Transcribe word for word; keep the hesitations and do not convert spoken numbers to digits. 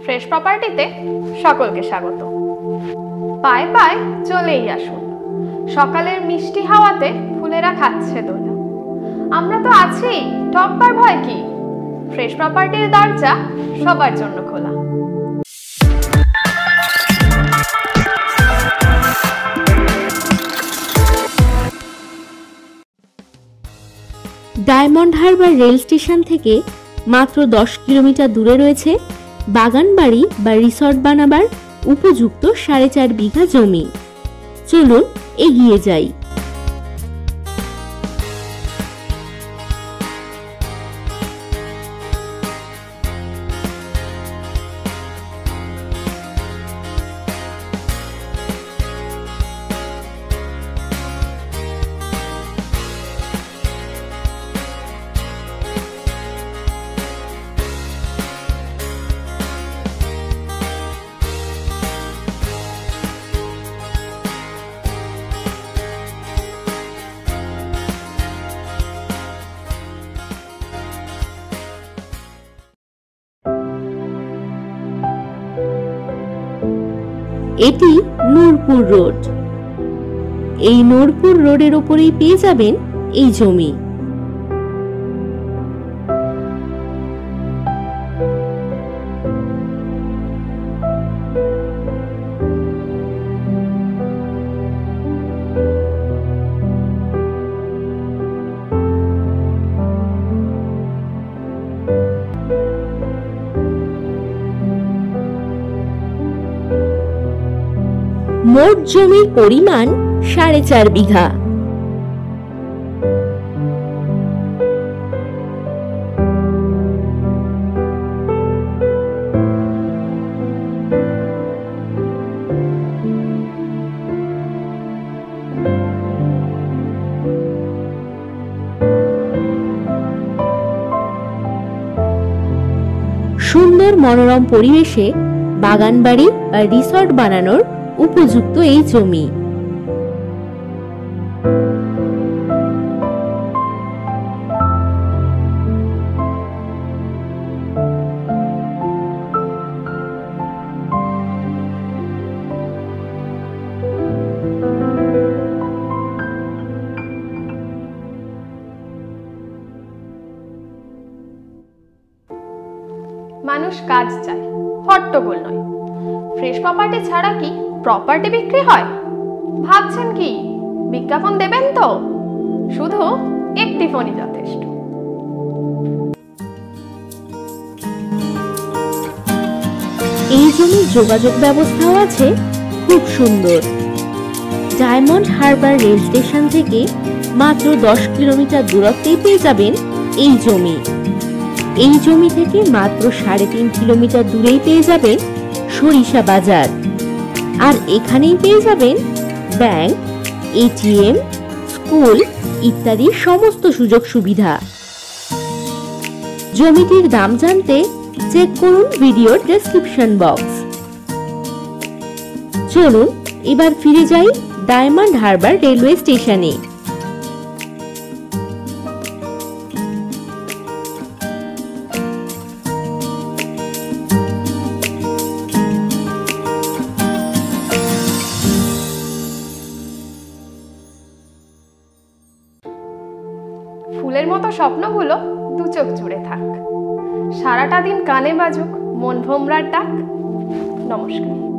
Fresh প্রপার্টিতে সকলকে স্বাগত। পায়ে পায়ে চলেই আসুন, সকালের মিষ্টি হাওয়াতে ফুলেরা খাচ্ছে দোলা। আমরা তো আছি, ঠকবার ভয় কি? ফ্রেশ প্রপার্টির দরজা সবার জন্য খোলা। ডায়মন্ড হারবার রেল স্টেশন থেকে মাত্র দশ কিলোমিটার দূরে রয়েছে বাগান বাড়ি বা রিসর্ট বানাবার উপযুক্ত সাড়ে চার বিঘা জমি। চলুন এগিয়ে যাই। এটি নূরপুর রোড। এই নূরপুর রোডের ওপরেই পেয়ে যাবেন এই জমি। মোট জমির পরিমাণ সাড়ে চার বিঘা। সুন্দর মনোরম পরিবেশে বাগান বাড়ি বা রিসর্ট বানানোর উপযুক্ত এই জমি। মানুষ কাজ চায়, হট্টগোল নয়। ফ্রেশ প্রপার্টি ছাড়া কি প্রপার্টি বিক্রি হয়? ভাবছেন কি বিজ্ঞাপন দেবেন? তো শুধু একটি ফোনই যথেষ্ট। এই জমির যোগাযোগ ব্যবস্থাও আছে খুব সুন্দর। ডায়মন্ড হারবার রেল স্টেশন থেকে মাত্র দশ কিলোমিটার দূরত্বেই পেয়ে যাবেন এই জমি। এই জমি থেকে মাত্র সাড়ে তিন কিলোমিটার দূরেই পেয়ে যাবেন সরিষা বাজার। আর এখানেই পেয়ে যাবেন ব্যাংক, এটিএম, স্কুল ইত্যাদি সমস্ত সুযোগ সুবিধা। জমিটির দাম জানতে চেক করুন ভিডিওর ডেসক্রিপশন বক্স। চলুন এবার ফিরে যাই ডায়মন্ড হারবার রেলওয়ে স্টেশনে। ফুলের মতো স্বপ্নগুলো দু চোখ জুড়ে থাক, সারাটা দিন কানে বাজুক মন ভোমরার ডাক। নমস্কার।